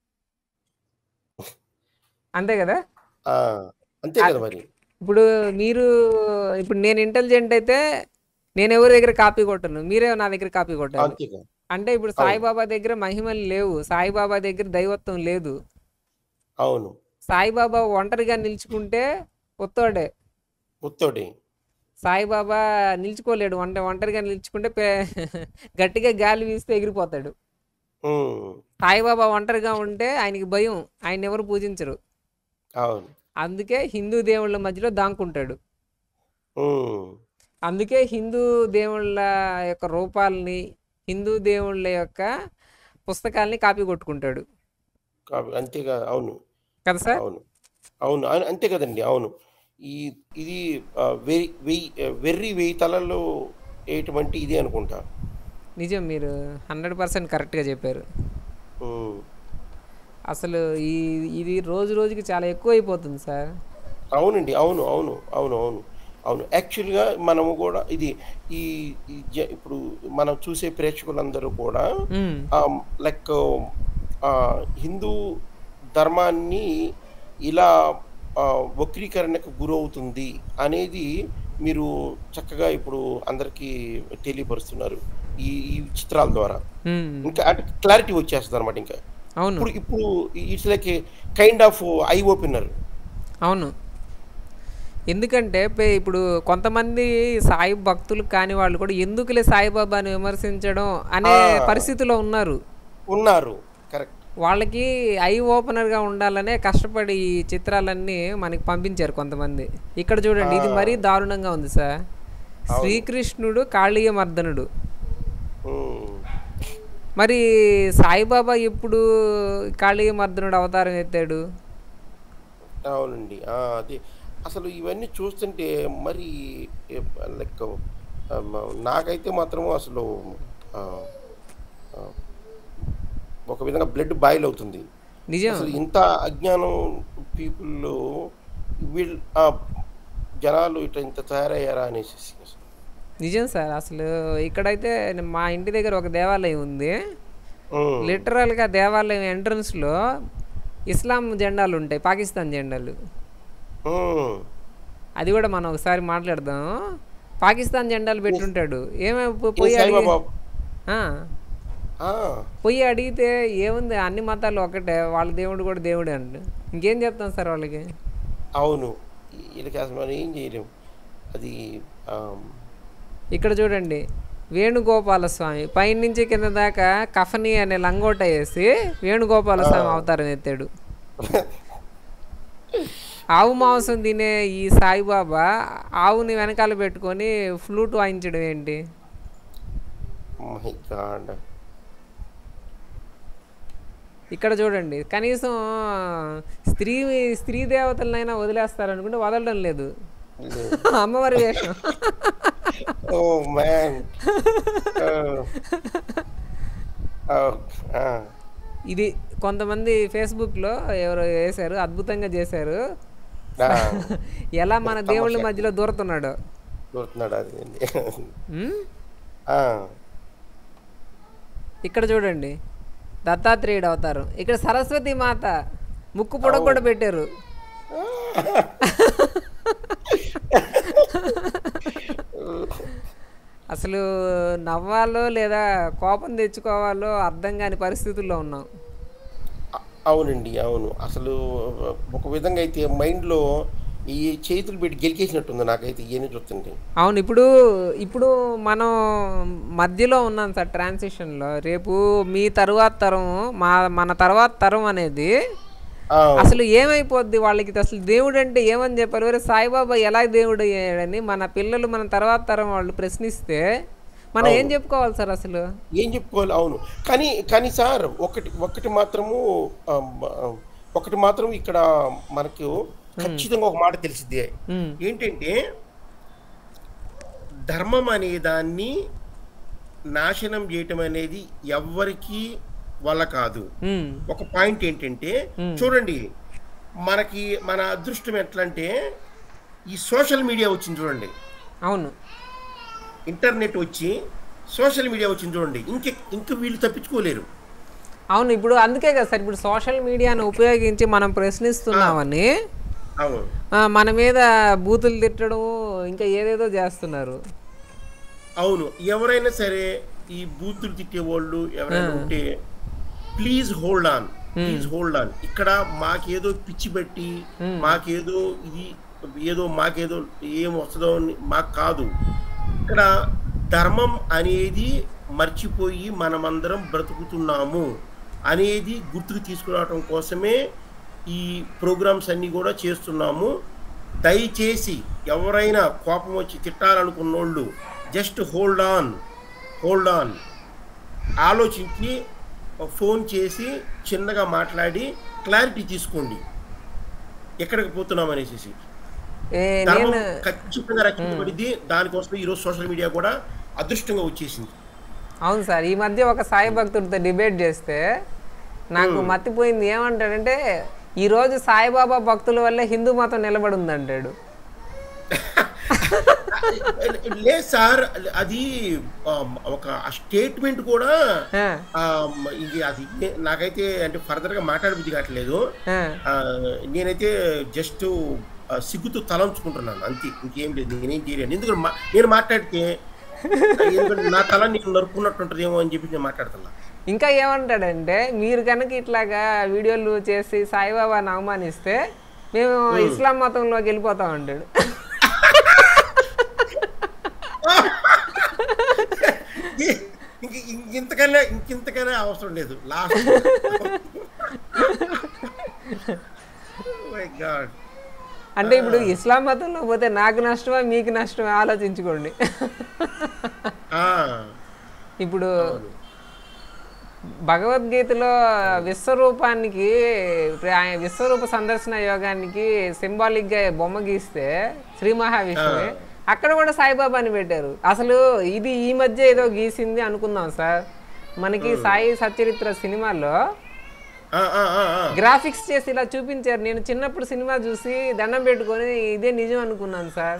Speaker 1: అంతే కదా?
Speaker 2: ఆ! అంతే
Speaker 1: ఆ-
Speaker 2: కదా మరి.
Speaker 1: ఇప్పుడు మీరు, ఇప్పుడు నేను ఇంటెలిజెంట్ అయితే నేను ఎవరి దగ్గర కాపీ కొట్టను, మీరే నా దగ్గర కాపీ కొట్టాలి.
Speaker 2: అంతేగా.
Speaker 1: అంటే ఇప్పుడు
Speaker 2: అవును.
Speaker 1: సాయిబాబా దగ్గర మహిమలు లేవు, సాయిబాబా దగ్గర దైవత్వం లేదు.
Speaker 2: అవును.
Speaker 1: సాయిబాబా ఒంటరిగా నిలుచుకుంటే ఉత్తోడే.
Speaker 2: ముత్తోటి.
Speaker 1: సాయిబాబా నిలుచుకోలేడు, ఒంటరిగా నిలుచుకుంటే గట్టిగా గాలి వీస్తే ఎగిరిపోతాడు.
Speaker 2: హ్మ్.
Speaker 1: సాయిబాబా ఒంటరిగా ఉంటే ఆయనకి భయం, ఆయన ఎవరు పూజించరు.
Speaker 2: అవును.
Speaker 1: అందుకే హిందూ దేవుళ్ళ మధ్యలో దాక్కుంటాడు.
Speaker 2: హ్మ్.
Speaker 1: అందుకే హిందూ దేవుళ్ళ యొక్క రూపాలని, హిందూ దేవుళ్ళ యొక్క పుస్తకాల్ని కాపీ కొట్టుకుంటాడు.
Speaker 2: అంతేగా. అవును.
Speaker 1: కదా సార్?
Speaker 2: అవును. అవును. అంతే కదండీ. అవును. ఈ ఇది వెర్రి వెయ్యి తలల్లో ఏటువంటి ఇదే అనుకుంటా.
Speaker 1: నిజం, మీరు 100% కరెక్ట్గా చెప్పారు.
Speaker 2: హ్మ్.
Speaker 1: అసలు ఈ ఇది రోజు రోజుకి చాలా ఎక్కువ అయిపోతుంది సార్.
Speaker 2: అవునండి. అవును. అవును. అవును. అవును. అవును. యాక్చువల్‌గా మనము గూడా ఇది ఈ ఈ ఇప్పుడు మనం చూసే ప్రేక్షకులందరూ కూడా
Speaker 1: హ్మ్.
Speaker 2: లైక్ హిందూ ధర్మాన్ని ఇలా వక్రీకరణకు గురవుతుంది అనేది మీరు చక్కగా ఇప్పుడు అందరికీ తెలియపరుస్తున్నారు. ఈ ఈ చిత్రాల ద్వారా.
Speaker 1: హ్మ్.
Speaker 2: ఇంకా అంటే క్లారిటీ వచ్చేస్తదనమాట ఇంకా.
Speaker 1: అవును.
Speaker 2: ఇప్పుడు ఇప్పుడు it's like a kind of eye opener.
Speaker 1: అవును. ఎందుకంటే ఇప్పుడు కొంతమంది సాయి భక్తులు కాని వాళ్ళు కూడా ఎందుకులే సాయిబాబాని విమర్శించడం అనే
Speaker 2: ఆ!
Speaker 1: పరిస్థితిలో ఉన్నారు.
Speaker 2: ఉన్నారు. కరెక్ట్.
Speaker 1: వాళ్ళకి ఐ ఓపెనర్‌గా ఉండాలనే కష్టపడి ఈ చిత్రాలన్నీ మనకి పంపించారు కొంతమంది. ఇక్కడ
Speaker 2: ఆ!
Speaker 1: చూడండి ఇది మరీ దారుణంగా ఉంది సార్.
Speaker 2: అవును.
Speaker 1: శ్రీకృష్ణుడు కాళీయ మర్దనుడు.
Speaker 2: హ్మ్.
Speaker 1: మరి సాయిబాబా ఎప్పుడు కాళీయ మర్దనుడు అవతారం ఎత్తాడు?
Speaker 2: అవునండి. అది అసలు ఇవన్నీ చూస్తుంటే మరి లైక్ నాకైతే మాత్రము అసలు ఆహ్, ఆహ్, ఒక విధంగా బ్లడ్ బాయిల్ అవుతుంది.
Speaker 1: నిజం.
Speaker 2: అసలు ఇంత అజ్ఞానం పీపుల్లు వీళ్ళు జనాలు ఇట్లా ఇంత తయారయ్యారా అనేసేసి అసలు.
Speaker 1: నిజం సార్. అసలు ఇక్కడైతే మా ఇంటి దగ్గర ఒక దేవాలయం ఉంది.
Speaker 2: హ్మ్.
Speaker 1: లిటరల్‌గా దేవాలయం ఎంట్రన్స్‌లో ఇస్లాం జెండాలుంటాయి. పాకిస్తాన్ జెండాలు.
Speaker 2: హ్మ్.
Speaker 1: అది కూడా మనం ఒకసారి మాట్లాడదాం. పాకిస్తాన్ జెండాలు
Speaker 2: ఏ
Speaker 1: పెట్టుంటాడు.
Speaker 2: ఏ
Speaker 1: పోయి అడిగి
Speaker 2: సాయిబాబా
Speaker 1: ఆ!
Speaker 2: ఆ!
Speaker 1: పోయి అడిగితే ఏముంది అన్ని మతాలు ఒకటే. వాళ్ళ దేవుడు కూడా దేవుడే అండి. ఇంకేం చెప్తాం సార్ వాళ్ళకి?
Speaker 2: అవును. ఈళ్ళకి అసలు మనం ఏం చేయలేం. అది ఆహ్,
Speaker 1: ఇక్కడ చూడండి. వేణుగోపాలస్వామి పైనుంచి కింద దాకా కఫని అనే లంగోట వేసి వేణుగోపాలస్వామి
Speaker 2: ఆ!
Speaker 1: అవతారం ఎత్తాడు. ఆవు మాంసం తినే ఈ సాయిబాబా ఆవుని వెనకాల పెట్టుకొని ఫ్లూట్ వాయించడం ఏంటి?
Speaker 2: My god!
Speaker 1: ఇక్కడ చూడండి కనీసం స్త్రీ స్త్రీ దేవతలనైనా వదిలేస్తారనుకుంటే వదలడం లేదు.
Speaker 2: లేదు.
Speaker 1: అమ్మవారి వేషం.
Speaker 2: ఓహ్! మ్యాన్. ఓహ్! ఓహ్! ఆ!
Speaker 1: ఇది కొంతమంది ఫేస్బుక్లో ఎవరో వేశారు, అద్భుతంగా చేశారు.
Speaker 2: ఆ!
Speaker 1: ఎలా మన దేవుళ్ళ
Speaker 2: తమాషా
Speaker 1: మధ్యలో దూరుతున్నాడో.
Speaker 2: దూరుతున్నాడు అదేండి.
Speaker 1: ఉమ్?
Speaker 2: ఆ!
Speaker 1: ఇక్కడ చూడండి దత్తాత్రేయుడు అవతారం. ఇక్కడ సరస్వతి మాత ముక్కు పొడవు
Speaker 2: అవును.
Speaker 1: కూడా పెట్టారు. అసలు నవ్వాలో లేదా కోపం తెచ్చుకోవాలో అర్థం కాని పరిస్థితుల్లో ఉన్నాం.
Speaker 2: అ అవునండి. అవును. అసలు ఒక విధంగా అయితే మైండ్‌లో ఈ చేతులు పెట్టి గెలికేసినట్టుంది నాకైతే ఇయన్నీ చూస్తుంటే.
Speaker 1: అవును. ఇప్పుడు మనం మధ్యలో ఉన్నాం సార్ ట్రాన్సిషన్‌లో. రేపు మీ తరువాత తరం మన తర్వాత తరం అనేది
Speaker 2: అవును.
Speaker 1: అసలు ఏమైపోద్ది వాళ్ళకి అసలు దేవుడంటే ఏమని చెప్పారు? ఒరేయ్ సాయిబాబా ఎలా దేవుడయ్యాడని మన పిల్లలు మన తర్వాత తరం వాళ్ళు ప్రశ్నిస్తే మనం ఏం
Speaker 2: అవును.
Speaker 1: చెప్పుకోవాలి సార్ అసలు?
Speaker 2: ఏం చెప్పుకోవాలి? అవును. కానీ సార్ ఒకటి మాత్రము ఆహ్, మ ఒకటి మాత్రం ఇక్కడ మనకు
Speaker 1: హ్మ్.
Speaker 2: ఖచ్చితంగా ఒక మాట తెలిసిద్ది.
Speaker 1: హ్మ్.
Speaker 2: ఏంటంటే ధర్మం అనే దాన్ని నాశనం జేయటం అనేది ఎవ్వరికీ వల్ల కాదు.
Speaker 1: హ్మ్.
Speaker 2: ఒక పాయింట్ ఏంటంటే
Speaker 1: హ్మ్.
Speaker 2: చూడండి, మన అదృష్టం ఎట్లంటే ఈ సోషల్ మీడియా వచ్చింది చూడండి.
Speaker 1: అవును.
Speaker 2: ఇంటర్నెట్ వచ్చి సోషల్ మీడియా వచ్చింది చూడండి. ఇంక వీళ్ళు తప్పించుకోలేరు.
Speaker 1: అవును. ఇప్పుడు అందుకే కదా సార్ ఇప్పుడు సోషల్ మీడియాను ఉపయోగించి మనం
Speaker 2: ఆ!
Speaker 1: ప్రశ్నిస్తున్నామని
Speaker 2: అవును.
Speaker 1: మన మీద బూతులు తిట్టడం ఇంకా ఏదేదో చేస్తున్నారు.
Speaker 2: అవును. ఎవరైనా సరే ఈ బూతులు తిట్టేవోళ్ళు
Speaker 1: ఆ!
Speaker 2: ఎవరైనా ఉంటే please hold on.
Speaker 1: Hmm.
Speaker 2: Please hold on. ఇక్కడ మాకేదో పిచ్చి బట్టి,
Speaker 1: హ్మ్.
Speaker 2: మాకేదో ఇది మాకేదో ఏం వస్తదో అని మాకు కాదు. ఇక్కడ ధర్మం అనేది మర్చిపోయి మనమందరం బ్రతుకుతున్నాము అనేది గుర్తుకు తీసుకురావటం కోసమే ఈ ప్రోగ్రామ్స్ అన్నీ గూడా చేస్తున్నాము. దయచేసి ఎవరైనా కోపం వచ్చి తిట్టాలనుకున్నోళ్ళు just hold on. Hold on. ఆలోచించి ఫోన్ చేసి చిన్నగా మాట్లాడి క్లారిటీ తీసుకోండి. ఎక్కడికి పోతున్నామనేసేసి. ధర్మం
Speaker 1: నేను
Speaker 2: ఖచ్చితంగా
Speaker 1: హ్మ్.
Speaker 2: రక్షించబడిద్ది. దానికోసమే ఈరోజు సోషల్ మీడియా కూడా అదృష్టంగా వచ్చేసింది.
Speaker 1: అవును సార్. ఈ మధ్య ఒక సాయి
Speaker 2: హ్మ్.
Speaker 1: భక్తుడితో డిబేట్ చేస్తే నాకు
Speaker 2: హ్మ్.
Speaker 1: మతిపోయింది. ఏమంటాడంటే ఈరోజు సాయిబాబా భక్తుల వల్లే హిందూ మతం నిలబడి ఉందంటాడు.
Speaker 2: లేదు సార్. అది ఒక స్టేట్మెంట్ కూడా ఇది అది నాకైతే అంటే ఫర్దర్గా మాట్లాడబుద్ధి కావట్లేదు. నేనైతే జస్ట్ సిగ్గుతో తలంచుకుంటున్నాను అంతే, ఇంకేం లేదు. నేనేం చేయలేను. ఎందుకంటే నేను మాట్లాడితే ఎందుకంటే నా తల నేను నరుక్కున్నట్టుంటదేమో అని చెప్పి నేను మాట్లాడుతున్నా.
Speaker 1: ఇంకా ఏమంటాడంటే, మీరు కనుక ఇట్లాగా వీడియోలు చేసి సాయిబాబాని అవమానిస్తే మేము ఇస్లాం మతంలోకి వెళ్ళిపోతాం అంటాడు.
Speaker 2: ఇంకింతకైనా అవసరం లేదు. లాస్ట్
Speaker 1: అంటే ఇప్పుడు ఇస్లాం మతంలో పోతే నాకు నష్టమా మీకు నష్టమా ఆలోచించుకోండి. ఇప్పుడు భగవద్గీతలో విశ్వరూపానికి విశ్వరూప సందర్శన యోగానికి సింబాలిక్గా బొమ్మ గీస్తే శ్రీ మహావిష్ణువు, అక్కడ కూడా సాయిబాబాని పెట్టారు. అసలు ఇది ఈ మధ్య ఏదో గీసింది అనుకుందాం సార్. మనకి సాయి సచ్చరిత్ర సినిమాలో గ్రాఫిక్స్ చేసి ఇలా చూపించారు. నేను చిన్నప్పుడు సినిమా చూసి దండం పెట్టుకొని ఇదే నిజం అనుకున్నాను సార్.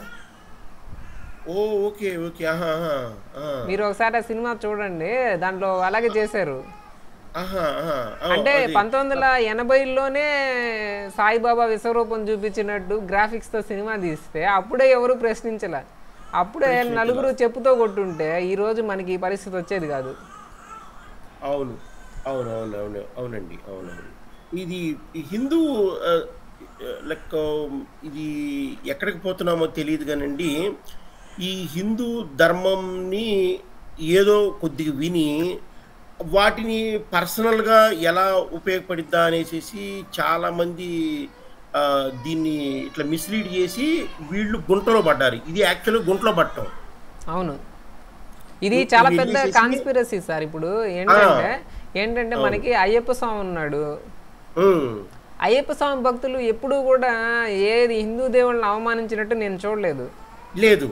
Speaker 1: మీరు ఒకసారి ఆ సినిమా చూడండి, దాంట్లో అలాగే చేశారు. అంటే 1980లోనే సాయిబాబా విశ్వరూపం చూపించినట్టు గ్రాఫిక్స్ తో సినిమా తీస్తే అప్పుడే ఎవరు ప్రశ్నించలే. అప్పుడే నలుగురు చెప్పుతో కొట్టుంటే ఈ రోజు మనకి ఈ పరిస్థితి వచ్చేది కాదు.
Speaker 2: అవును అవునవునవును అవునండి, అవునవును. ఇది హిందూ లైక్ ఇది ఎక్కడికి పోతున్నామో తెలియదు కానండి, ఈ హిందూ ధర్మంని ఏదో కొద్దిగా విని వాటిని పర్సనల్గా ఎలా ఉపయోగపడిద్దా అనేసి చాలామంది దీన్ని ఇట్లా మిస్లీడ్ చేసి వీళ్ళు గుంటలో పడ్డారు. ఇది యాక్చువల్గా గుంటలో పట్టడం.
Speaker 1: అవును, ఇది చాలా పెద్ద కాన్స్పిరసీ సార్. ఇప్పుడు ఏంటంటే మనకి అయ్యప్ప స్వామి ఉన్నాడు. అయ్యప్ప స్వామి భక్తులు ఎప్పుడు కూడా ఏది హిందూ దేవుళ్ళని అవమానించినట్టు నేను చూడలేదు.
Speaker 2: లేదు.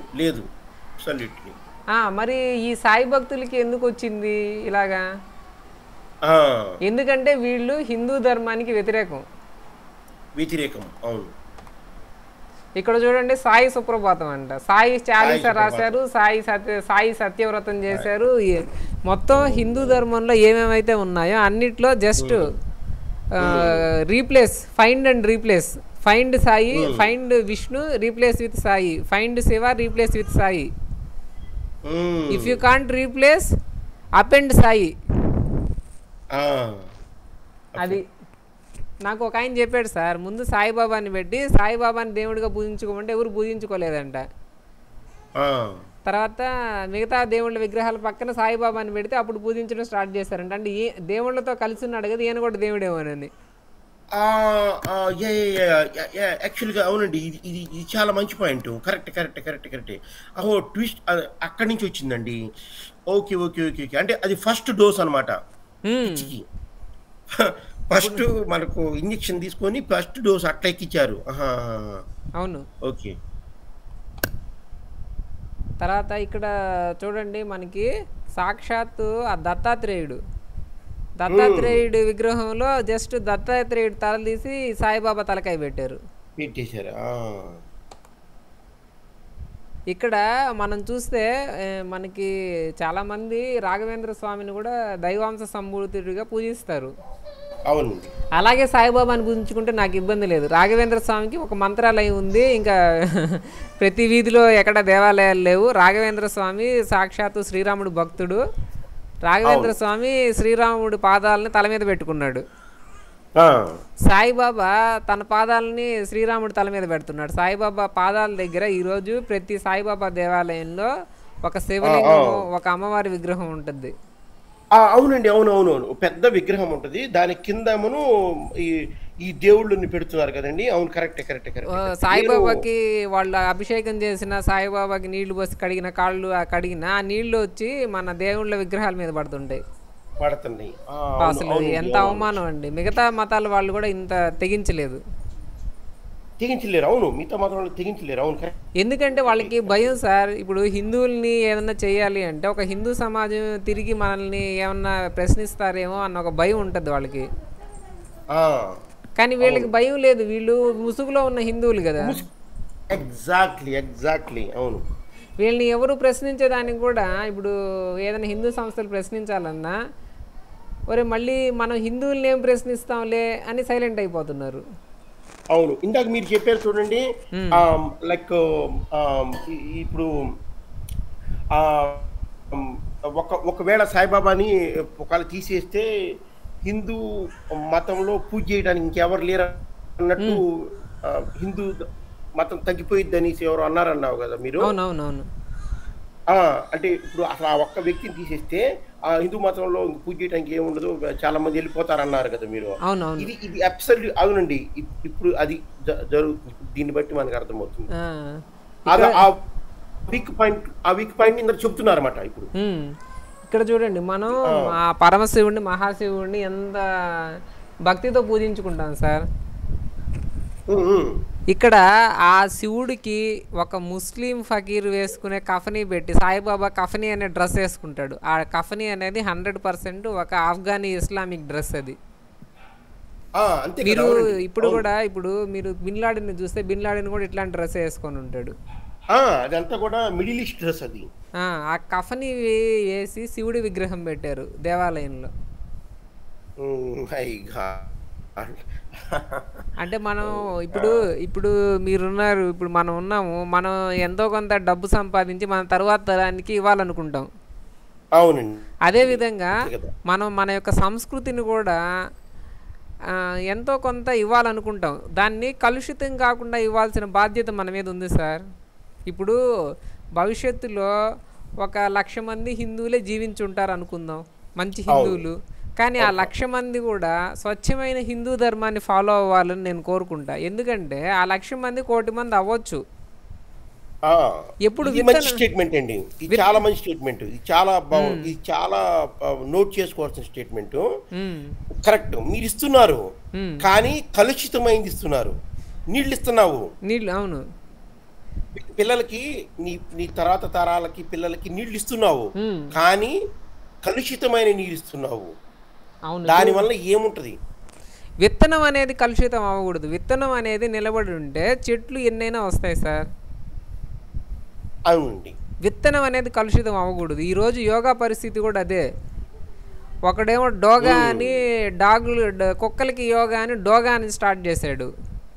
Speaker 1: మరి ఈ సాయి భక్తులకి ఎందుకు వచ్చింది ఇలాగా? ఎందుకంటే వీళ్ళు హిందూ ధర్మానికి వ్యతిరేకం. అవును. ఇక్కడ చూడండి, సాయి సుప్రభాతం అంట, సాయి చాలీస రాశారు, సాయి సత్యవ్రతం చేశారు. మొత్తం హిందూ ధర్మంలో ఏమేమైతే ఉన్నాయో అన్నిట్లో just replace, find and replace. Find Sai, find Vishnu, replace with Sai. Find Shiva, replace with Sai. If you can't replace, append Sai. అది నాకు ఒక ఆయన చెప్పాడు సార్, ముందు సాయిబాబాని పెట్టి సాయిబాబాని దేవుడిగా పూజించుకోమంటే ఎవరు పూజించుకోలేదంట. తర్వాత మిగతా దేవుళ్ళ విగ్రహాల పక్కన సాయిబాబాని పెడితే అప్పుడు పూజించడం స్టార్ట్ చేశారంట. అంటే ఈ దేవుళ్ళతో కలిసి ఉన్నాడు కదా, ఈయన కూడా దేవుడేమోనని.
Speaker 2: యాక్చువల్గా అవునండి, ఇది చాలా మంచి పాయింట్. కరెక్ట్. అహో, ట్విస్ట్ అక్కడి నుంచి వచ్చిందండి. ఓకే. అంటే అది ఫస్ట్ డోస్ అనమాట. ఫస్ట్ మనకు ఇంజెక్షన్ తీసుకొని ఫస్ట్ డోస్ అట్లా ఎక్కించారు.
Speaker 1: అవును.
Speaker 2: ఓకే.
Speaker 1: తర్వాత ఇక్కడ చూడండి, మనకి సాక్షాత్తు ఆ దత్తాత్రేయుడు విగ్రహంలో జస్ట్ దత్తాత్రేయుడు తల తీసి సాయిబాబా తలకాయ పెట్టారు. ఇక్కడ మనం చూస్తే మనకి చాలా మంది రాఘవేంద్ర స్వామిని కూడా దైవాంశ సంభూతుడిగా పూజిస్తారు.
Speaker 2: అవునండి.
Speaker 1: అలాగే సాయిబాబాని పూజించుకుంటే నాకు ఇబ్బంది లేదు. రాఘవేంద్ర స్వామికి ఒక మంత్రాలయం ఉంది, ఇంకా ప్రతి వీధిలో ఎక్కడ దేవాలయాలు లేవు. రాఘవేంద్ర స్వామి సాక్షాత్తు శ్రీరాముడు భక్తుడు. రాఘవేంద్ర స్వామి శ్రీరాముడి పాదాలని తల మీద పెట్టుకున్నాడు. సాయిబాబా తన పాదాలని శ్రీరాముడి తల మీద పెడుతున్నాడు. సాయిబాబా పాదాల దగ్గర ఈరోజు ప్రతి సాయిబాబా దేవాలయంలో ఒక శివలింగం, ఒక అమ్మవారి విగ్రహం ఉంటుంది.
Speaker 2: అవునండి, అవునవునవును. పెద్ద విగ్రహం ఉంటుంది, దాని కిందమును ఈ దేవుళ్ళని పెడుతున్నారు కదండి. అవును, కరెక్ట్.
Speaker 1: సాయిబాబాకి వాళ్ళు అభిషేకం చేసిన సాయిబాబాకి నీళ్లు పోసి కడిగిన కాళ్ళు కడిగిన ఆ నీళ్లు వచ్చి మన దేవుళ్ళ విగ్రహాల మీద పడుతుంటాయి. అసలు ఎంత అవమానం అండి. మిగతా మతాల వాళ్ళు కూడా ఇంత తెగించలేరు.
Speaker 2: అవును, మిగతా మతం వాళ్ళు తెగించలేరు. అవును,
Speaker 1: ఎందుకంటే వాళ్ళకి భయం సార్. ఇప్పుడు హిందువుల్ని ఏమన్నా చేయాలి అంటే ఒక హిందూ సమాజం తిరిగి మనల్ని ఏమన్నా ప్రశ్నిస్తారేమో అన్న ఒక భయం ఉంటుంది వాళ్ళకి. కానీ వీళ్ళకి భయం లేదు, వీళ్ళు ముసుగులో ఉన్న హిందువులు కదా.
Speaker 2: ఎగ్జాక్ట్లీ. అవును,
Speaker 1: వీళ్ళని ఎవరు ప్రశ్నించేదానికి కూడా ఇప్పుడు ఏదైనా హిందూ సంస్థలు ప్రశ్నించాలన్నా ఒరే మళ్ళీ మనం హిందువుల్ని ఏం ప్రశ్నిస్తాంలే అని సైలెంట్ అయిపోతున్నారు.
Speaker 2: అవును. ఇందాక మీరు చెప్పారు చూడండి. లైక్ ఇప్పుడు హ్మ్, ఒకవేళ సాయిబాబాని ఒకవేళ తీసేస్తే హిందూ మతంలో పూజ చేయడానికి ఇంకెవరు లేరు అన్నట్టు హిందూ మతం తగ్గిపోయిద్దనేసి ఎవరు అన్నారన్నావు కదా మీరు.
Speaker 1: అవునవునవును.
Speaker 2: అంటే ఇప్పుడు అసలు ఆ ఒక్క వ్యక్తిని తీసేస్తే ఆ హిందూ మతంలో పూజ చేయడానికి ఏముండదు, చాలా మంది వెళ్ళిపోతారన్నారు కదా మీరు.
Speaker 1: అవునవును.
Speaker 2: ఇది అబ్సల్యూట్ అవునండి. ఇప్పుడు అది జరుగుతుంది. దీన్ని బట్టి మనకు అర్థమవుతుంది. ఆ వీక్ పాయింట్ ఇందరు చెప్తున్నారన్నమాట ఇప్పుడు.
Speaker 1: ఇక్కడ చూడండి, మనం ఆ పరమశివుడిని మహాశివుడిని ఎంత భక్తితో పూజించుకుంటాం సార్. ఇక్కడ ఆ శివుడికి ఒక ముస్లిం ఫకీర్ వేసుకునే కఫనీ పెట్టి, సాయిబాబా కఫనీ అనే డ్రెస్ వేసుకుంటాడు. ఆ కఫనీ అనేది 100% ఒక ఆఫ్ఘనీ ఇస్లామిక్ డ్రెస్. అది మీరు ఇప్పుడు కూడా ఇప్పుడు మీరు బిన్ లాడెన్ చూస్తే బిన్ లాడెన్ కూడా ఇట్లాంటి డ్రెస్ వేసుకొని ఉంటాడు.
Speaker 2: అదంతా కూడా మిడిల్ ఈస్ట్ డ్రెస్. అది
Speaker 1: ఆ కఫనీ వేసి శివుడి విగ్రహం పెట్టారు దేవాలయంలో. అంటే మనం ఇప్పుడు మీరున్నారు, ఇప్పుడు మనం ఉన్నాము, మనం ఎంతో కొంత డబ్బు సంపాదించి మన తరువాత తరానికి ఇవ్వాలనుకుంటాం.
Speaker 2: అవునండి.
Speaker 1: అదేవిధంగా మనం మన యొక్క సంస్కృతిని కూడా ఎంతో కొంత ఇవ్వాలనుకుంటాం. దాన్ని కలుషితం కాకుండా ఇవ్వాల్సిన బాధ్యత మన మీద ఉంది సార్. ఇప్పుడు భవిష్యత్తులో 1,00,000 మంది హిందువులే జీవించి ఉంటారు అనుకుందాం, మంచి హిందువులు. కానీ ఆ 1,00,000 మంది కూడా స్వచ్ఛమైన హిందూ ధర్మాన్ని ఫాలో అవ్వాలని నేను కోరుకుంటా. ఎందుకంటే ఆ 1,00,000 మంది 1,00,00,000 మంది అవ్వచ్చు. ఎప్పుడు
Speaker 2: మంచి స్టేట్మెంట్ అండి. ఇది చాలా మంచి స్టేట్మెంట్. ఇది చాలా నోట్ చేసుకోవాల్సిన స్టేట్మెంట్. కరెక్ట్. మీరు ఇస్తున్నారు కానీ కలుషితమైంది ఇస్తున్నారు. నీళ్ళు ఇస్తున్నావు,
Speaker 1: నీళ్ళు. అవును.
Speaker 2: పిల్లలకి నీ తర్వాత తరాలకి పిల్లలకి నీళ్ళు ఇస్తున్నావు కానీ కలుషితమైన నీళ్ళు ఇస్తున్నావు. దానివల్ల ఏముంటది?
Speaker 1: విత్తనం అనేది కలుషితం అవ్వకూడదు. విత్తనం అనేది నిలబడి ఉంటే చెట్లు ఎన్నైనా వస్తాయి సార్.
Speaker 2: అవునండి.
Speaker 1: విత్తనం అనేది కలుషితం అవ్వకూడదు. ఈరోజు యోగా పరిస్థితి కూడా అదే. ఒకడేమో డోగా అని కుక్కలకి యోగా అని డోగా అని స్టార్ట్ చేశాడు.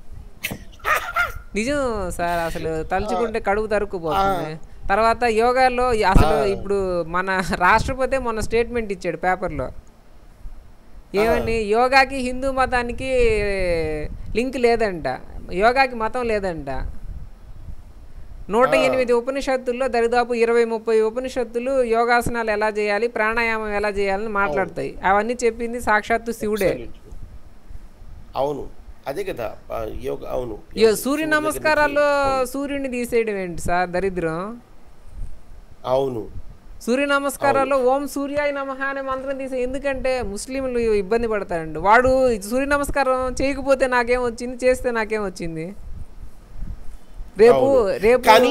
Speaker 1: నిజం సార్, అసలు తలుచుకుంటే కడుపు తరుక్కుపోతుంది. తర్వాత యోగాలో అసలు ఇప్పుడు మన రాష్ట్రపతి మొన్న స్టేట్మెంట్ ఇచ్చాడు పేపర్లో. ఏమని? యోగాకి హిందూ మతానికి లింక్ లేదంట, యోగాకి మతం లేదంట. 108 ఉపనిషత్తుల్లో దరిదాపు 20-30 ఉపనిషత్తులు యోగాసనాలు ఎలా చేయాలి, ప్రాణాయామం ఎలా చేయాలని మాట్లాడతాయి. అవన్నీ చెప్పింది సాక్షాత్తు శివుడే.
Speaker 2: అవును, అదే కదా యోగా. అవును.
Speaker 1: సూర్య నమస్కారాల్లో సూర్యుడిని తీసేయడం ఏంటి సార్ దరిద్రం?
Speaker 2: అవును.
Speaker 1: సూర్య నమస్కారాల్లో ఓం సూర్యాయ నమః అనే మంత్రం తీసే. ఎందుకంటే ముస్లింలు ఇబ్బంది పడతారండి. వాడు సూర్య నమస్కారం చేయకపోతే నాకేం వచ్చింది, చేస్తే నాకేం వచ్చింది? రేపు
Speaker 2: కానీ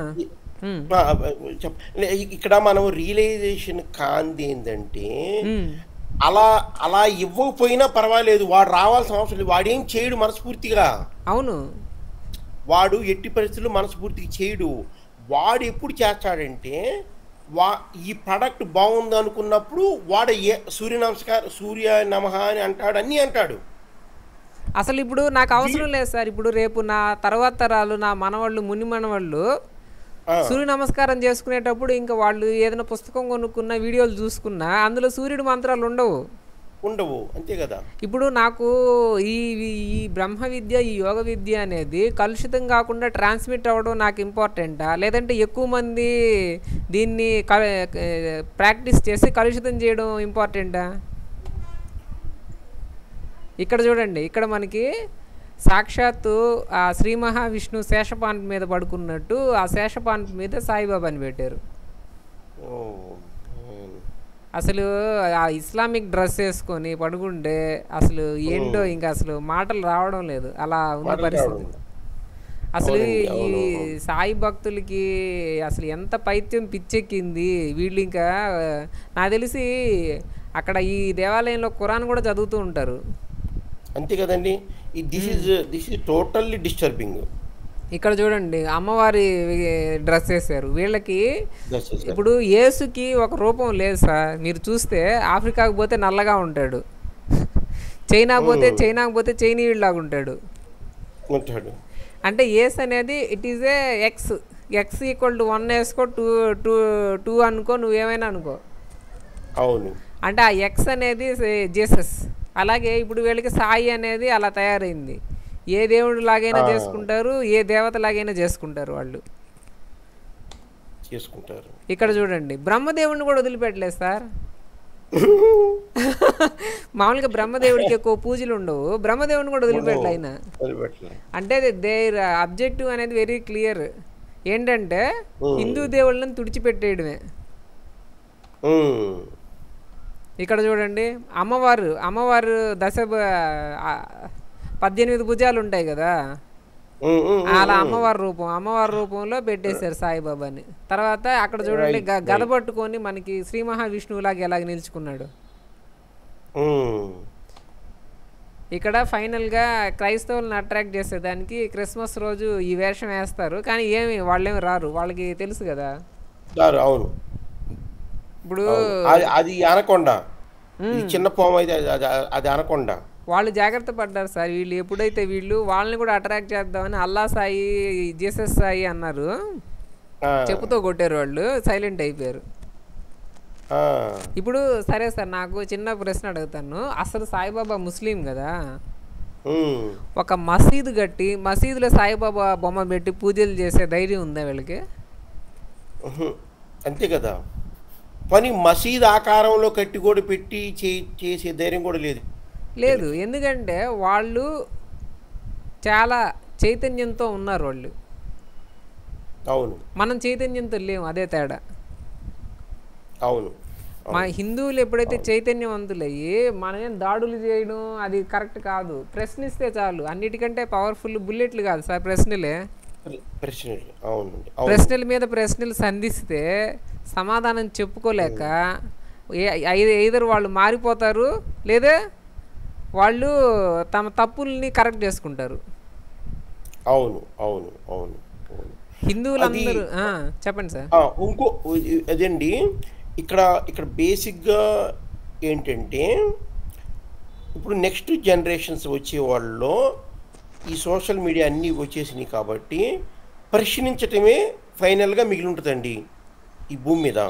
Speaker 2: ఇక్కడ మనం రియలైజేషన్ కాంది ఏంటంటే అలా ఇవ్వకపోయినా పర్వాలేదు, వాడు రావాల్సిన అవసరం లేదు. వాడేం చేయడు మనస్ఫూర్తిగా.
Speaker 1: అవును,
Speaker 2: వాడు ఎట్టి పరిస్థితుల్లో మనస్ఫూర్తిగా చేయడు. వాడు ఎప్పుడు చేస్తాడంటే ఈ ప్రొడక్ట్ బాగుంది అనుకున్నప్పుడు వాడు సూర్య నమః అని అంటాడు, అన్నీ అంటాడు.
Speaker 1: అసలు ఇప్పుడు నాకు అవసరం లేదు సార్. ఇప్పుడు రేపు నా తర్వాత తరాలు, నా మనవాళ్ళు, ముని మనవాళ్ళు సూర్య నమస్కారం చేసుకునేటప్పుడు ఇంకా వాళ్ళు ఏదైనా పుస్తకం కొనుక్కున్నా, వీడియోలు చూసుకున్నా అందులో సూర్యుడి మంత్రాలు ఉండవు.
Speaker 2: అంతే కదా.
Speaker 1: ఇప్పుడు నాకు ఈ బ్రహ్మ విద్య, ఈ యోగ విద్య అనేది కలుషితం కాకుండా ట్రాన్స్మిట్ అవ్వడం నాకు ఇంపార్టెంటా, లేదంటే ఎక్కువ మంది దీన్ని ప్రాక్టీస్ చేసి కలుషితం చేయడం ఇంపార్టెంటా? ఇక్కడ చూడండి, ఇక్కడ మనకి సాక్షాత్తు ఆ శ్రీ మహావిష్ణు శేషపాన్ మీద పడుకున్నట్టు ఆ శేషపాన్ మీద సాయిబాబాని పెట్టారు. అసలు ఆ ఇస్లామిక్ డ్రెస్ వేసుకొని పడుకుంటే అసలు ఏంటో ఇంకా అసలు మాటలు రావడం లేదు. అలా ఉన్న పరిస్థితి. అసలు ఈ సాయి భక్తులకి అసలు ఎంత పైత్యం పిచ్చెక్కింది. వీళ్ళు ఇంకా నాకు తెలిసి అక్కడ ఈ దేవాలయంలో ఖురాన్ కూడా చదువుతూ ఉంటారు.
Speaker 2: అంతే కదండి. This is totally disturbing.
Speaker 1: ఇక్కడ చూడండి అమ్మవారి డ్రెస్ వేసారు వీళ్ళకి.
Speaker 2: దర్శించారు.
Speaker 1: ఇప్పుడు యేసుకి ఒక రూపం లేదు సార్. మీరు చూస్తే ఆఫ్రికాకు పోతే నల్లగా ఉంటాడు, చైనాకు పోతే చైనీయుడిలాగా ఉంటాడు.
Speaker 2: ఉంటాడు.
Speaker 1: అంటే యేసు అనేది it is a X. X equal to 1 వేసుకో, 2 అనుకో, నువ్వేమైనా అనుకో.
Speaker 2: అవును.
Speaker 1: అంటే ఆ ఎక్స్ అనేది జీసస్. అలాగే ఇప్పుడు వీళ్ళకి సాయి అనేది అలా తయారైంది. ఏ దేవుడు లాగైనా చేసుకుంటారు, ఏ దేవత లాగైనా చేసుకుంటారు వాళ్ళు.
Speaker 2: చేసుకుంటారు.
Speaker 1: ఇక్కడ చూడండి బ్రహ్మదేవుడిని కూడా వదిలిపెట్టలేదు సార్. మామూలుగా బ్రహ్మదేవుడికి ఎక్కువ పూజలు ఉండవు, బ్రహ్మదేవుడిని కూడా వదిలిపెట్టలే ఆయన. అంటే దేర్ అబ్జెక్టివ్ అనేది వెరీ క్లియర్. ఏంటంటే హిందూ దేవుళ్ళని తుడిచిపెట్టేయడమే. ఇక్కడ చూడండి అమ్మవారు 18 భుజాలు ఉంటాయి కదా, అలా అమ్మవారి రూపంలో పెట్టేశారు సాయిబాబాని. తర్వాత అక్కడ చూడండి గద పట్టుకొని మనకి శ్రీ మహావిష్ణువులాగా ఎలాగ నిలుచుకున్నాడు. ఇక్కడ ఫైనల్గా క్రైస్తవులను అట్రాక్ట్ చేసేదానికి క్రిస్మస్ రోజు ఈ వేషం వేస్తారు, కానీ వాళ్ళేమి రారు, వాళ్ళకి తెలుసు కదా.
Speaker 2: అవును. ఇప్పుడు అది అనకొండ, చిన్న పాము అయితే అది అనకొండ.
Speaker 1: వాళ్ళు జాగ్రత్త పడ్డారు సార్. వీళ్ళు ఎప్పుడైతే వాళ్ళని కూడా అట్రాక్ట్ చేద్దామని అల్లా సాయి, జీసస్ సాయి అన్నారు, చెప్పుతో కొట్టారు, వాళ్ళు సైలెంట్ అయిపోయారు. ఇప్పుడు సరే సార్, నాకు చిన్న ప్రశ్న అడుగుతాను. అసలు సాయిబాబా ముస్లిం కదా, ఒక మసీదు కట్టి మసీదులో సాయిబాబా బొమ్మ పెట్టి పూజలు చేసే ధైర్యం ఉందా వీళ్ళకి?
Speaker 2: అంతే కదా. పని మసీద్ ఆకారంలో కట్టి కూడా పెట్టి చేసే ధైర్యం కూడా లేదు.
Speaker 1: ఎందుకంటే వాళ్ళు చాలా చైతన్యంతో ఉన్నారు వాళ్ళు.
Speaker 2: అవును.
Speaker 1: మనం చైతన్యంతో లేము, అదే తేడా.
Speaker 2: అవును.
Speaker 1: మా హిందువులు ఎప్పుడైతే చైతన్యవంతులయ్యి మనమేం దాడులు చేయడం అది కరెక్ట్ కాదు. ప్రశ్నిస్తే చాలు. అన్నిటికంటే పవర్ఫుల్ బుల్లెట్లు కాదు సార్, ప్రశ్నలే. ప్రశ్నల మీద ప్రశ్నలు సంధిస్తే సమాధానం చెప్పుకోలేక ఐదర్ వాళ్ళు మారిపోతారు, లేదా వాళ్ళు తమ తప్పుల్ని కరెక్ట్ చేసుకుంటారు.
Speaker 2: అవును అవును అవును.
Speaker 1: హిందువులందరూ చెప్పండి సార్.
Speaker 2: ఇంకో అదండి, ఇక్కడ బేసిక్గా ఏంటంటే ఇప్పుడు నెక్స్ట్ జనరేషన్స్ వచ్చే వాళ్ళలో ఈ సోషల్ మీడియా అన్నీ వచ్చేసినాయి కాబట్టి ప్రశ్నించటమే ఫైనల్గా మిగిలి ఉంటుందండి ఈ భూమి మీద.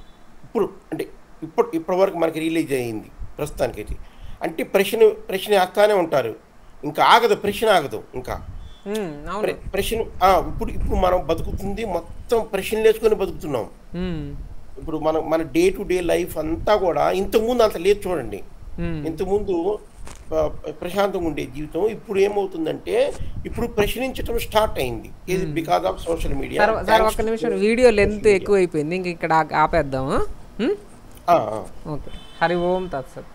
Speaker 2: ఇప్పటి వరకు మనకి రిలీజ్ అయ్యింది ప్రస్తుతానికైతే. అంటే ప్రశ్న వేస్తానే ఉంటారు, ఇంకా ఆగదు, ప్రశ్న ఆగదు. ఇంకా ప్రశ్న ఇప్పుడు మనం బతుకుతుంది మొత్తం ప్రశ్నలు వేసుకొని బతుకుతున్నాం. ఇప్పుడు మన డే టు డే లైఫ్ అంతా కూడా ఇంతకుముందు అంత లేదు చూడండి. ఇంతకుముందు ప్రశాంతంగా ఉండే జీవితం ఇప్పుడు ఏమవుతుందంటే ఇప్పుడు ప్రశ్నించడం స్టార్ట్ అయింది. ఇది బికాస్ ఆఫ్ సోషల్ మీడియా.
Speaker 1: ఒక్క నిమిషం, వీడియో లెంత్ ఎక్కువ అయిపోయింది, ఇంక ఇక్కడ ఆపేద్దాము. ఓకే. హరి ఓం తత్సత్.